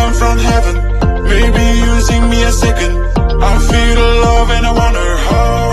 down from heaven. Maybe you sing me a second. I feel the love and I wonder how